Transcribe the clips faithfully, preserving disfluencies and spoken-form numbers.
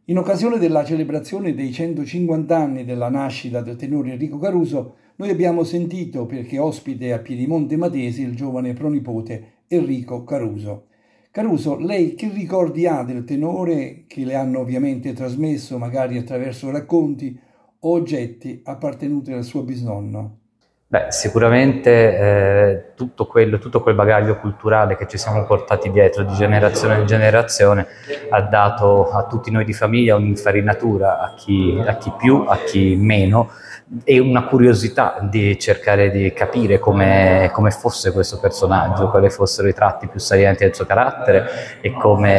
In occasione della celebrazione dei centocinquanta anni della nascita del tenore Enrico Caruso, noi abbiamo sentito, perché ospite a Piedimonte Matese, il giovane pronipote Enrico Caruso. Caruso, lei che ricordi ha del tenore che le hanno ovviamente trasmesso, magari attraverso racconti o oggetti appartenuti al suo bisnonno? Beh, sicuramente eh, tutto quello, tutto quel bagaglio culturale che ci siamo portati dietro di generazione in generazione ha dato a tutti noi di famiglia un'infarinatura, a chi, a chi più, a chi meno, e una curiosità di cercare di capire come, come fosse questo personaggio, quali fossero i tratti più salienti del suo carattere e,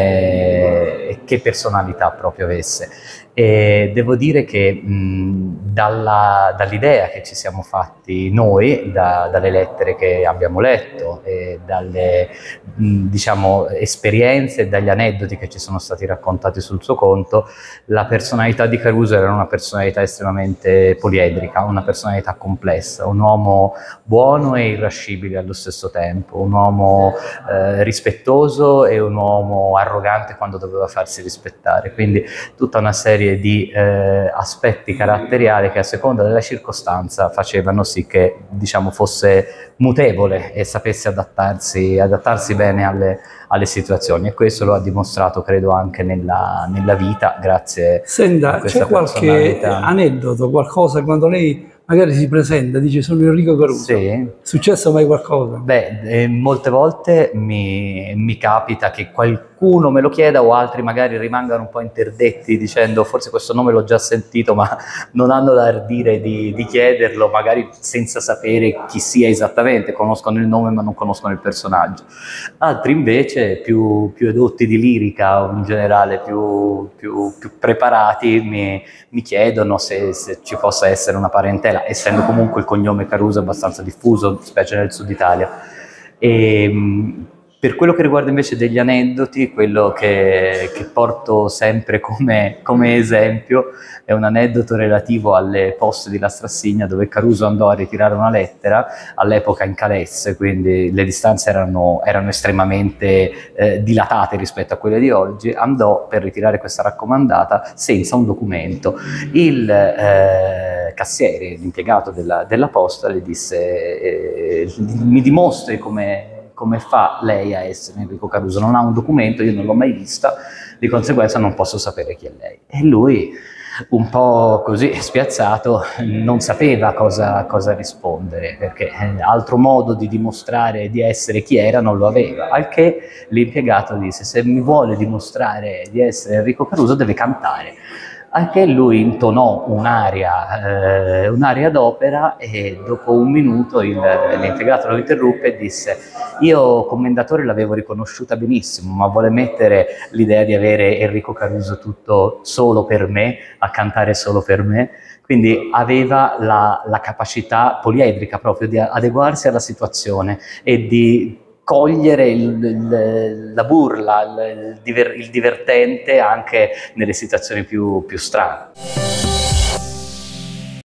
come, e che personalità proprio avesse. E devo dire che mh, dalla, dall'idea che ci siamo fatti noi, da, dalle lettere che abbiamo letto e dalle mh, diciamo, esperienze e dagli aneddoti che ci sono stati raccontati sul suo conto, la personalità di Caruso era una personalità estremamente poliedrica, una personalità complessa, un uomo buono e irascibile allo stesso tempo, un uomo eh, rispettoso e un uomo arrogante quando doveva farsi rispettare, quindi tutta una serie di eh, aspetti caratteriali che a seconda della circostanza facevano sì che, diciamo, fosse mutevole e sapesse adattarsi, adattarsi bene alle, alle situazioni, e questo lo ha dimostrato, credo, anche nella, nella vita, grazie Senta, a questa c'è qualche personalità. aneddoto, qualcosa quando lei magari si presenta, dice sono Enrico Caruso? Sì. È successo mai qualcosa? Beh, eh, molte volte mi, mi capita che qualcuno me lo chieda o altri magari rimangano un po' interdetti dicendo forse questo nome l'ho già sentito, ma non hanno l'ardire di, di chiederlo, magari senza sapere chi sia esattamente, conoscono il nome ma non conoscono il personaggio. Altri invece, più, più edotti di lirica o in generale più, più, più preparati, mi, mi chiedono se, se ci possa essere una parentela, essendo comunque il cognome Caruso abbastanza diffuso, specie nel sud Italia. E, per quello che riguarda invece degli aneddoti, quello che, che porto sempre come, come esempio è un aneddoto relativo alle poste di La Strassigna, dove Caruso andò a ritirare una lettera, all'epoca in calesse, quindi le distanze erano, erano estremamente eh, dilatate rispetto a quelle di oggi. Andò per ritirare questa raccomandata senza un documento. Il eh, cassiere, l'impiegato della, della posta, le disse eh, mi dimostri come come fa lei a essere Enrico Caruso, non ha un documento, io non l'ho mai vista, di conseguenza non posso sapere chi è lei. E lui, un po' così spiazzato, non sapeva cosa, cosa rispondere, perché altro modo di dimostrare di essere chi era non lo aveva, al che l'impiegato disse se mi vuole dimostrare di essere Enrico Caruso deve cantare. Anche lui intonò un'aria eh, un'aria d'opera e dopo un minuto l'impiegato lo interruppe e disse io commendatore l'avevo riconosciuta benissimo, ma vuole mettere l'idea di avere Enrico Caruso tutto solo per me, a cantare solo per me? Quindi aveva la, la capacità poliedrica proprio di adeguarsi alla situazione e di cogliere il, il, la burla, il, il divertente anche nelle situazioni più, più strane.